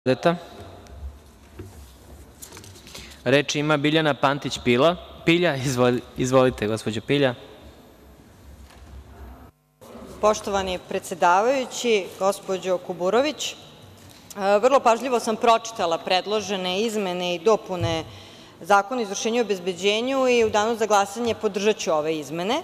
Radeta. Reč ima Biljana Pantić Pilja. Izvolite, gospođo Pilja. Poštovani predsedavajući, gospođo Kuburović, vrlo pažljivo sam pročitala predložene izmene i dopune Zakona o izvršenju i obezbeđenju i u danu za glasanje podržaću ove izmene.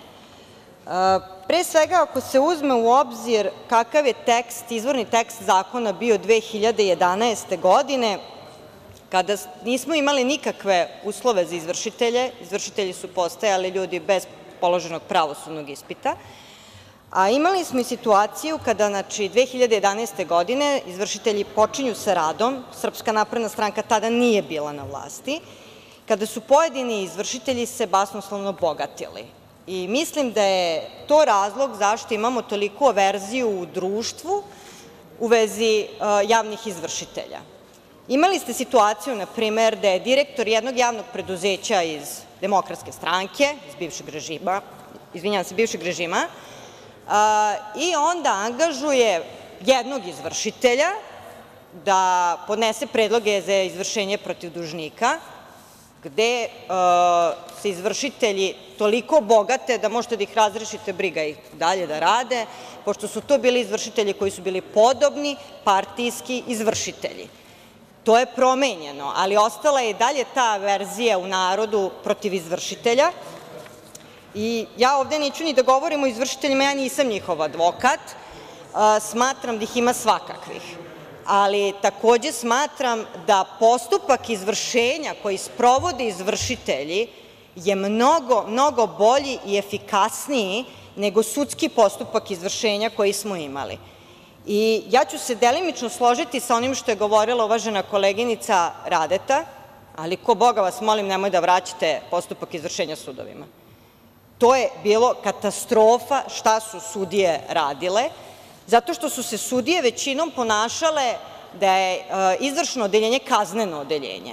Pre svega, ako se uzme u obzir kakav je izvorni tekst zakona bio 2011. godine, kada nismo imali nikakve uslove za izvršitelje, izvršitelji su postajali ljudi bez položenog pravosudnog ispita, a imali smo i situaciju kada 2011. godine izvršitelji počinju sa radom, Srpska napredna stranka tada nije bila na vlasti, kada su pojedini izvršitelji se basnoslovno bogatili. I mislim da je to razlog zašto imamo toliku averziju u društvu u vezi javnih izvršitelja. Imali ste situaciju, na primer, da je direktor jednog javnog preduzeća iz Demokratske stranke, iz bivšeg režima, i onda angažuje jednog izvršitelja da podnese predloge za izvršenje protiv dužnika, gde se izvršitelji toliko bogate da možete da ih razrešite, briga ih dalje da rade, pošto su to bili izvršitelji koji su bili podobni partijski izvršitelji. To je promenjeno, ali ostala je i dalje ta averzija u narodu protiv izvršitelja. I ja ovde neću ni da govorim o izvršiteljima, ja nisam njihov advokat, smatram da ih ima svakakvih, ali takođe smatram da postupak izvršenja koji sprovode izvršitelji je mnogo bolji i efikasniji nego sudski postupak izvršenja koji smo imali. I ja ću se delimično složiti sa onim što je govorila uvažena koleginica Radeta, ali ko Boga vas molim, nemoj da vraćate postupak izvršenja sudovima. To je bilo katastrofa šta su sudije radile, zato što su se sudije većinom ponašale da je izvršno odeljenje kazneno odeljenje.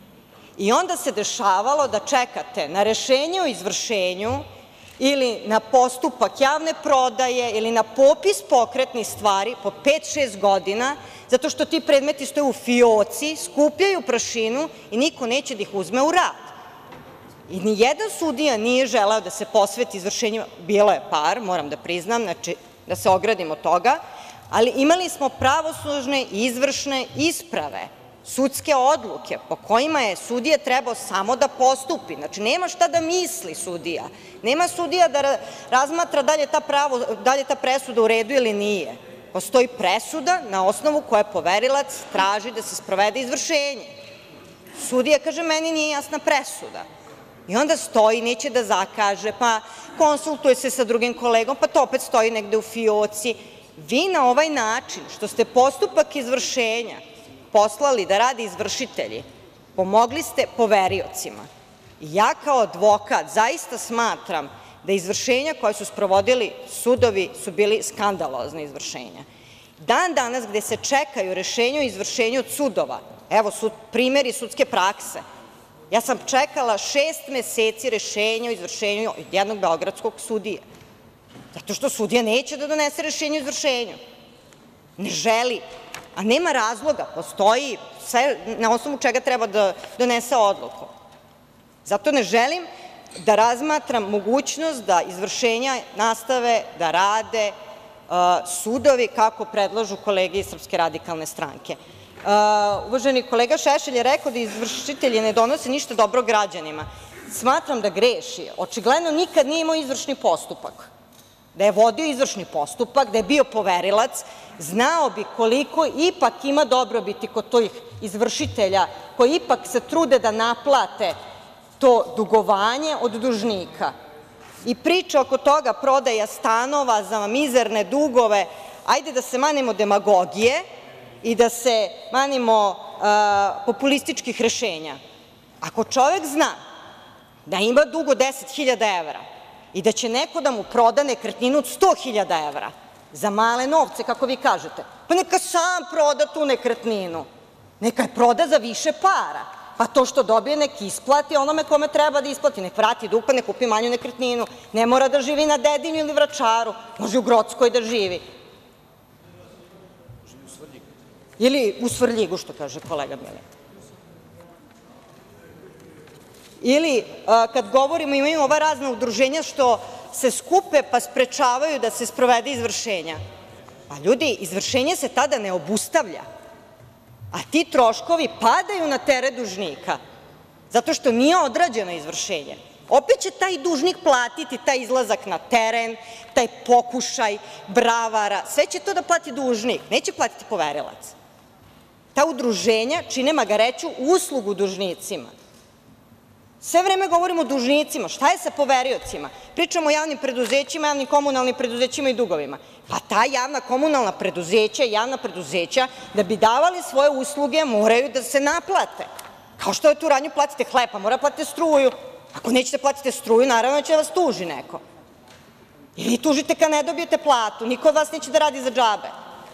I onda se dešavalo da čekate na rešenje o izvršenju ili na postupak javne prodaje ili na popis pokretnih stvari po 5-6 godina, zato što ti predmeti stoje u fioci, skupljaju prašinu i niko neće da ih uzme u rad. I nijedan sudija nije želeo da se posveti izvršenju, bilo je par, moram da priznam, znači da se ogradim od toga, ali imali smo pravosnažne i izvršne isprave, sudske odluke po kojima je sudija trebao samo da postupi. Znači, nema šta da misli sudija, nema sudija da razmatra da li je ta presuda u redu ili nije. Postoji presuda na osnovu koje poverilac traži da se sprovede izvršenje. Sudija kaže, meni nije jasna presuda. I onda stoji, neće da zakaže, pa konsultuje se sa drugim kolegom, pa to opet stoji negde u fioci. Vi na ovaj način, što ste postupak izvršenja poslali da rade izvršitelji, pomogli ste poveriocima. Ja kao advokat zaista smatram da izvršenja koja su sprovodili sudovi su bili skandalozna izvršenja. Dan danas gde se čekaju rešenja o izvršenju od sudova, evo su primeri sudske prakse, ja sam čekala 6 meseci rešenja o izvršenju od jednog beogradskog sudije, zato što sudija neće da donese rešenje o izvršenju. Ne želi, a nema razloga, postoji sve na osnovu čega treba da donese odluku. Zato ne želim da razmatram mogućnost da izvršenja nastave da rade sudovi kako predlažu kolege iz Srpske radikalne stranke. Uvaženi kolega Šešelj je rekao da izvršitelji ne donose ništa dobro građanima. Smatram da greši. Očigledno nikad nije imao izvršni postupak. Da je vodio izvršni postupak, da je bio poverilac, znao bi koliko ipak ima dobrobiti kod tih izvršitelja koji ipak se trude da naplate to dugovanje od dužnika. I priča oko toga prodaja stanova za mizerne dugove, ajde da se manemo demagogije i da se manimo populističkih rešenja. Ako čovek zna da ima dug od 10.000 evra i da će neko da mu proda nekretninu od 100.000 evra za male novce, kako vi kažete, pa neka sam proda tu nekretninu, neka je proda za više para, pa to što dobije nek isplati onome kome treba da isplati, nek vrati dug pa nek kupi manju nekretninu, ne mora da živi na Dedinju ili Vračaru, može u Grockoj da živi. Ili u Svrljigu, što kaže kolega Milin. Ili kad govorimo, imaju ova razna udruženja što se skupe pa sprečavaju da se sprovede izvršenja. Pa ljudi, izvršenje se tada ne obustavlja, a ti troškovi padaju na teret dužnika, zato što nije odrađeno izvršenje. Opet će taj dužnik platiti taj izlazak na teren, taj pokušaj bravara, sve će to da plati dužnik, neće platiti poverilac. Ta udruženja čine magareću uslugu dužnicima. Sve vreme govorimo o dužnicima, šta je sa poveriocima? Pričamo o javnim preduzećima, javnim komunalnim preduzećima i dugovima. Pa ta javna komunalna preduzeća i javna preduzeća, da bi davali svoje usluge, moraju da se naplate. Kao što je tu radnju platite hleb, pa mora platite struju. Ako nećete platite struju, naravno će vas tuži neko. Ili tužite kad ne dobijete platu, niko od vas neće da radi za džabe.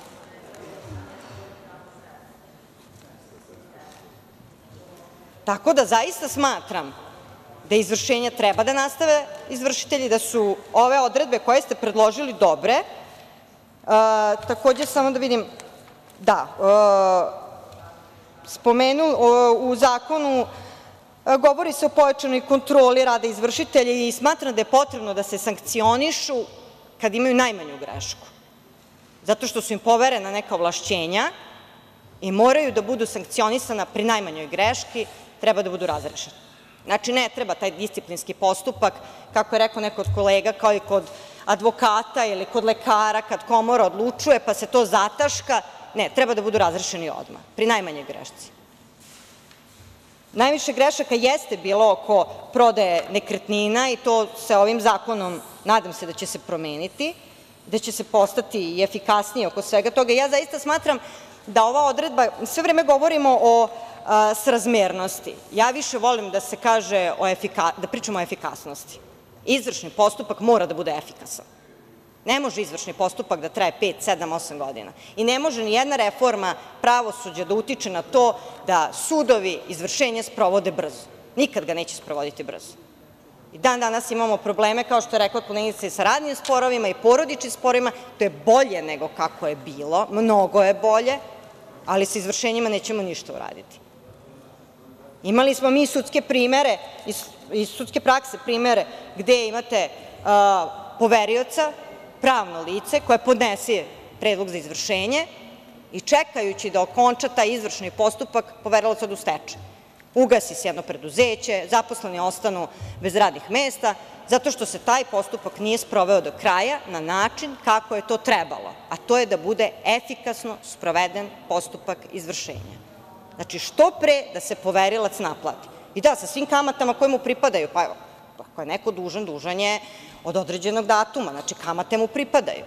Tako da zaista smatram da izvršenja treba da nastave izvršitelji, da su ove odredbe koje ste predložili dobre. Takođe, samo da vidim, da, u zakonu govori se o pojačanoj kontroli rada izvršitelja i smatram da je potrebno da se sankcionišu kad imaju najmanju grešku, zato što su im poverena neka ovlašćenja i moraju da budu sankcionisana pri najmanjoj greški, treba da budu razrešena. Znači, ne treba taj disciplinski postupak, kako je rekao neko od kolega, kao i kod advokata ili kod lekara, kad komora odlučuje pa se to zataška. Ne, treba da budu razrešeni odmah, pri najmanjoj grešci. Najviše grešaka jeste bilo oko prodaje nekretnina i to se ovim zakonom, nadam se da će se promeniti, da će se postati i efikasniji oko svega toga. Ja zaista smatram da ova odredba, sve vreme govorimo o srazmernosti. Ja više volim da se kaže, da pričamo o efikasnosti. Izvršni postupak mora da bude efikasan. Ne može izvršni postupak da traje 5, 7, 8 godina i ne može ni jedna reforma pravosuđa da utiče na to da sudovi izvršenje sprovode brzo. Nikad ga neće sprovoditi brzo. I dan danas imamo probleme, kao što je rekla koleginica, i sa radnim sporovima i porodičnim sporovima. To je bolje nego kako je bilo, mnogo je bolje, ali sa izvršenjima nećemo ništa uraditi. Imali smo mi sudske primere, iz sudske prakse primere, gde imate poverioca, pravno lice, koje podnese predlog za izvršenje i čekajući da okonča taj izvršni postupak, poverilac ode u stečaj. Ugasi se jedno preduzeće, zaposleni ostanu bez radnih mesta, zato što se taj postupak nije sproveo do kraja na način kako je to trebalo, a to je da bude efikasno sproveden postupak izvršenja. Znači, što pre da se poverilac naplati. I da, sa svim kamatama koje mu pripadaju, pa evo, ako je neko dužan, dužan je od određenog datuma, znači kamate mu pripadaju.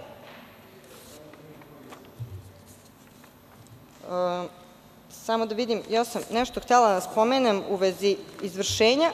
Samo da vidim, ja sam nešto htela da spomenem u vezi izvršenja.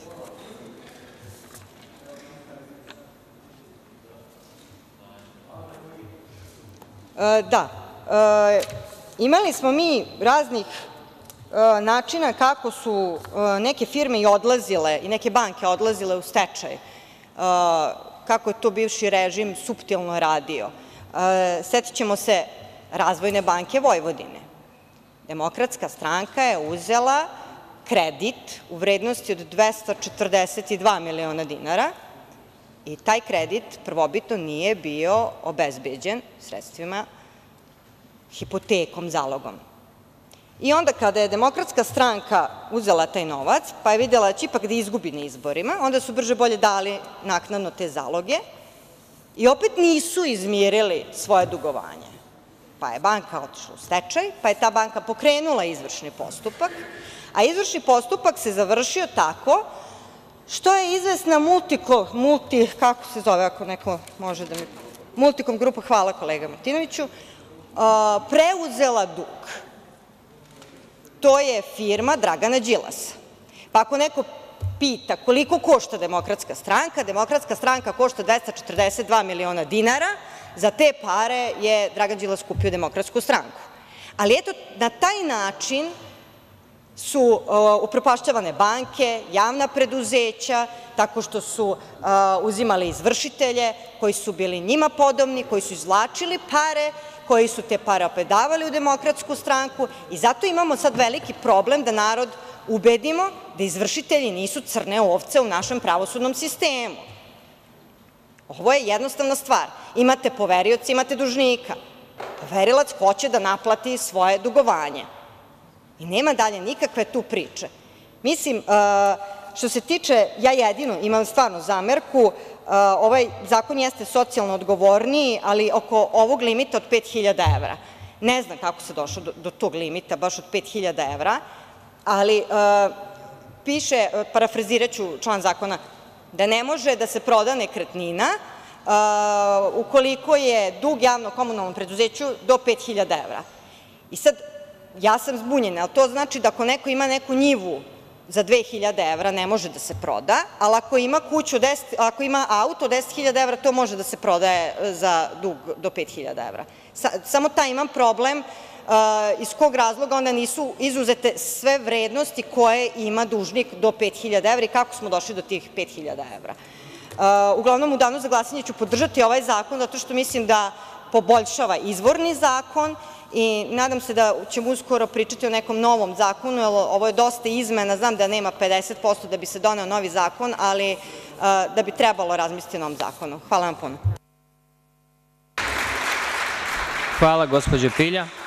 Da, imali smo mi raznih načina kako su neke firme i odlazile i neke banke odlazile u stečaj, kako je to bivši režim suptilno radio. Setićemo se Razvojne banke Vojvodine. Demokratska stranka je uzela kredit u vrednosti od 242 miliona dinara i taj kredit prvobitno nije bio obezbeđen sredstvima, hipotekom, zalogom. I onda kada je Demokratska stranka uzela taj novac, pa je videla da će ipak da izgubi na izborima, onda su brže bolje dali naknadno te zaloge i opet nisu izmirili svoje dugovanje. Pa je banka otišla u stečaj, pa je ta banka pokrenula izvršni postupak, a izvršni postupak se završio tako što je izvesna Multikom grupa, hvala kolega Martinoviću, preuzela dug. To je firma Dragana Đilasa. Pa ako neko pita koliko košta Demokratska stranka košta 242 miliona dinara, za te pare je Dragan Đilas kupio Demokratsku stranku. Ali eto, na taj način su upropašćavane banke, javna preduzeća, tako što su uzimali izvršitelje koji su bili njima podobni, koji su izvlačili pare, koji su te pare opet davali u Demokratsku stranku i zato imamo sad veliki problem da narod ubedimo da izvršitelji nisu crne ovce u našem pravosudnom sistemu. Ovo je jednostavna stvar. Imate poverioca, imate dužnika. Poverilac hoće da naplati svoje dugovanje. I nema dalje nikakve tu priče. Mislim, što se tiče, ja jedino imam stvarno zamerku, ovaj zakon jeste socijalno odgovorniji, ali oko ovog limita od 5.000 evra. Ne znam kako se došlo do tog limita, baš od 5.000 evra, ali piše, parafraziraću član zakona, da ne može da se proda nekretnina ukoliko je dug javno-komunalnom preduzeću do 5.000 evra. I sad, ja sam zbunjena, ali to znači da ako neko ima neku njivu za 2.000 evra ne može da se proda, ali ako ima auto 10.000 evra, to može da se prodaje za dug do 5.000 evra. Samo taj imam problem iz kog razloga onda nisu izuzete sve vrednosti koje ima dužnik do 5.000 evra i kako smo došli do tih 5.000 evra. Uglavnom, u danu za glasanje ću podržati ovaj zakon zato što mislim da poboljšava izvorni zakon i nadam se da ćemo uskoro pričati o nekom novom zakonu, jer ovo je dosta izmena, znam da nema 50% da bi se doneo novi zakon, ali da bi trebalo razmisliti o novom zakonu. Hvala vam puno. Hvala, gospođo Pilja.